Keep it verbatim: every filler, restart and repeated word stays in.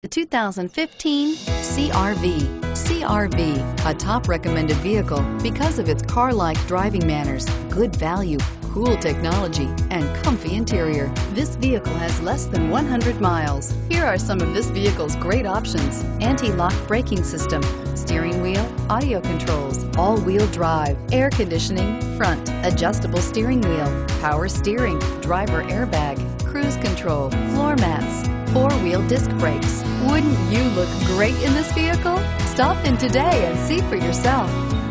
The two thousand fifteen C R V. C R V, a top recommended vehicle because of its car-like driving manners, good value, cool technology, and comfy interior. This vehicle has less than one hundred miles. Here are some of this vehicle's great options: anti-lock braking system, steering wheel audio controls, all-wheel drive, air conditioning, front, adjustable steering wheel, power steering, driver airbag, cruise control, floor mats, four-wheel disc brakes. Wouldn't you look great in this vehicle? Stop in today and see for yourself.